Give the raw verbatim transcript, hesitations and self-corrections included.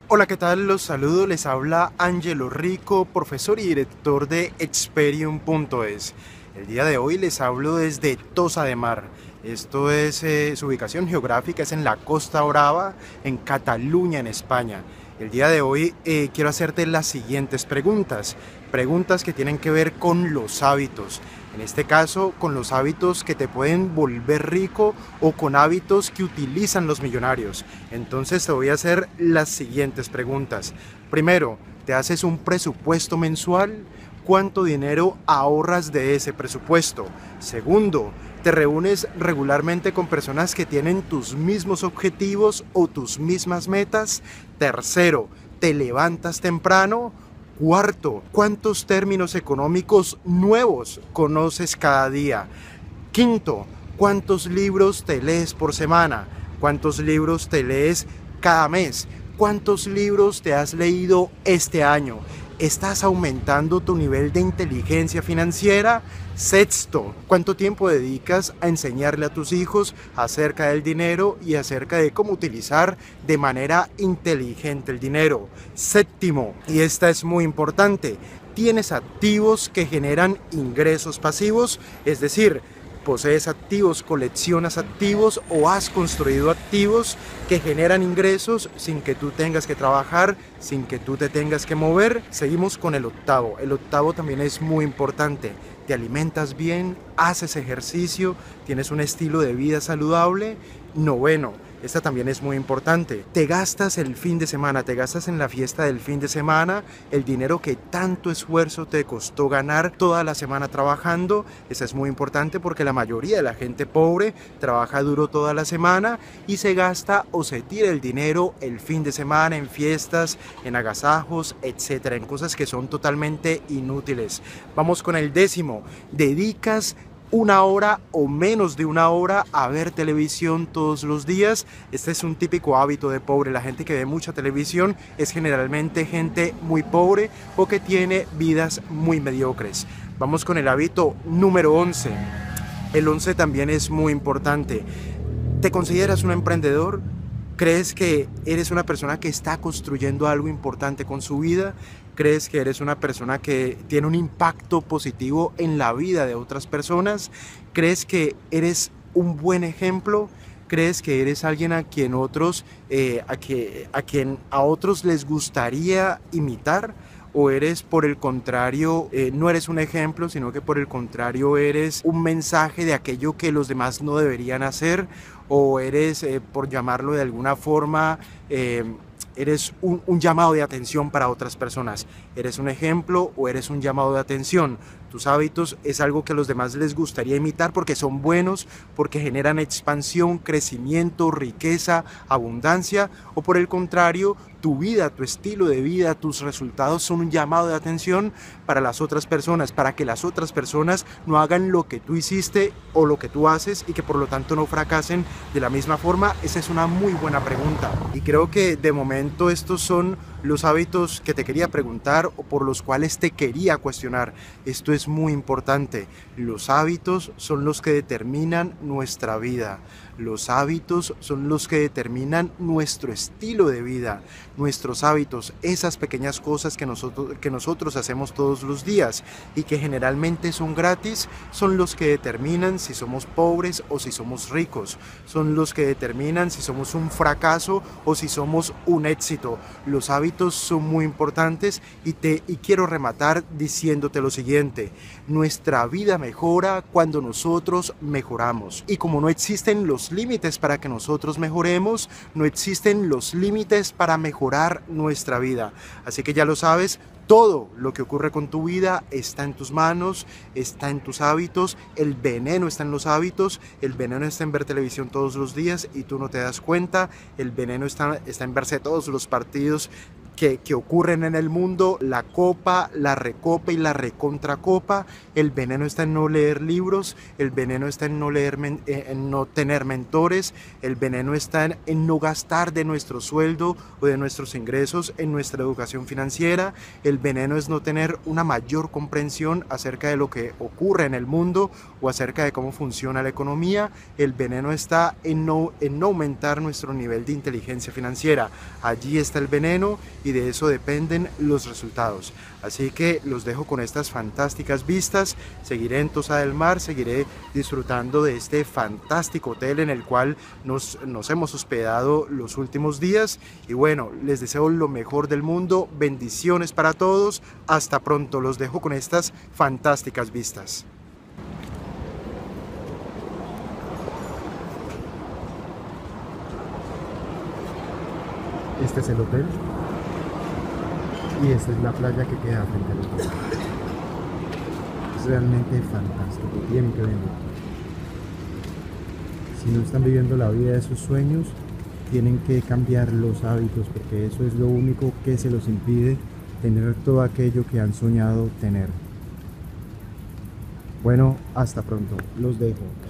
Hola, ¿qué tal? Los saludo, les habla Ángelo Rico, profesor y director de Experium punto es. El día de hoy les hablo desde Tossa de Mar. Esto es, eh, su ubicación geográfica es en la Costa Brava, en Cataluña, en España. El día de hoy eh, quiero hacerte las siguientes preguntas, preguntas que tienen que ver con los hábitos. En este caso, con los hábitos que te pueden volver rico o con hábitos que utilizan los millonarios. Entonces te voy a hacer las siguientes preguntas. Primero, ¿te haces un presupuesto mensual? ¿Cuánto dinero ahorras de ese presupuesto? Segundo, ¿te reúnes regularmente con personas que tienen tus mismos objetivos o tus mismas metas? Tercero, ¿te levantas temprano? Cuarto, ¿cuántos términos económicos nuevos conoces cada día? Quinto, ¿cuántos libros te lees por semana? ¿Cuántos libros te lees cada mes? ¿Cuántos libros te has leído este año? ¿Estás aumentando tu nivel de inteligencia financiera? Sexto, ¿cuánto tiempo dedicas a enseñarle a tus hijos acerca del dinero y acerca de cómo utilizar de manera inteligente el dinero? Séptimo, y esta es muy importante, ¿tienes activos que generan ingresos pasivos? Es decir, ¿posees activos, coleccionas activos o has construido activos que generan ingresos sin que tú tengas que trabajar, sin que tú te tengas que mover? Seguimos con el octavo. El octavo también es muy importante. ¿Te alimentas bien? ¿Haces ejercicio? ¿Tienes un estilo de vida saludable? Noveno. Esta también es muy importante. Te gastas el fin de semana, te gastas en la fiesta del fin de semana el dinero que tanto esfuerzo te costó ganar toda la semana trabajando. Esa es muy importante porque la mayoría de la gente pobre trabaja duro toda la semana y se gasta o se tira el dinero el fin de semana en fiestas, en agasajos, etcétera, en cosas que son totalmente inútiles. Vamos con el décimo. ¿Dedicas una hora o menos de una hora a ver televisión todos los días? Este es un típico hábito de pobre. La gente que ve mucha televisión es generalmente gente muy pobre o que tiene vidas muy mediocres. Vamos con el hábito número once. El once también es muy importante. ¿Te consideras un emprendedor? ¿Crees que eres una persona que está construyendo algo importante con su vida? ¿Crees que eres una persona que tiene un impacto positivo en la vida de otras personas? ¿Crees que eres un buen ejemplo? ¿Crees que eres alguien a quien otros, eh, a, que, a quien a otros les gustaría imitar? ¿O eres, por el contrario, eh, no eres un ejemplo, sino que por el contrario eres un mensaje de aquello que los demás no deberían hacer? ¿O eres, eh, por llamarlo de alguna forma, eh, eres un, un llamado de atención para otras personas? ¿Eres un ejemplo o eres un llamado de atención? Tus hábitos es algo que a los demás les gustaría imitar porque son buenos, porque generan expansión, crecimiento, riqueza, abundancia, o por el contrario, tu vida, tu estilo de vida, tus resultados son un llamado de atención para las otras personas, para que las otras personas no hagan lo que tú hiciste o lo que tú haces y que por lo tanto no fracasen de la misma forma. Esa es una muy buena pregunta y creo que de momento estos son los hábitos que te quería preguntar o por los cuales te quería cuestionar. Esto es muy importante. Los hábitos son los que determinan nuestra vida. Los hábitos son los que determinan nuestro estilo de vida, nuestros hábitos, esas pequeñas cosas que nosotros, que nosotros hacemos todos los días y que generalmente son gratis, son los que determinan si somos pobres o si somos ricos, son los que determinan si somos un fracaso o si somos un éxito. Los hábitos son muy importantes y, te, y quiero rematar diciéndote lo siguiente: nuestra vida mejora cuando nosotros mejoramos, y como no existen los límites para que nosotros mejoremos, no existen los límites para mejorar nuestra vida. Así que ya lo sabes, todo lo que ocurre con tu vida está en tus manos, está en tus hábitos. El veneno está en los hábitos, el veneno está en ver televisión todos los días y tú no te das cuenta, el veneno está, está en verse todos los partidos que, que ocurren en el mundo, la copa, la recopa y la recontracopa. El veneno está en no leer libros, el veneno está en no, leer, en no tener mentores, el veneno está en, en no gastar de nuestro sueldo o de nuestros ingresos en nuestra educación financiera, el veneno es no tener una mayor comprensión acerca de lo que ocurre en el mundo o acerca de cómo funciona la economía, el veneno está en no, en no aumentar nuestro nivel de inteligencia financiera. Allí está el veneno y de eso dependen los resultados. Así que los dejo con estas fantásticas vistas. Seguiré en Tossa del Mar, seguiré disfrutando de este fantástico hotel en el cual nos, nos hemos hospedado los últimos días. Y bueno, les deseo lo mejor del mundo, bendiciones para todos, hasta pronto, los dejo con estas fantásticas vistas. Este es el hotel y esta es la playa que queda frente al hotel. Es realmente fantástico, tienen que venir. Si no están viviendo la vida de sus sueños, tienen que cambiar los hábitos, porque eso es lo único que se los impide tener todo aquello que han soñado tener. Bueno, hasta pronto, los dejo.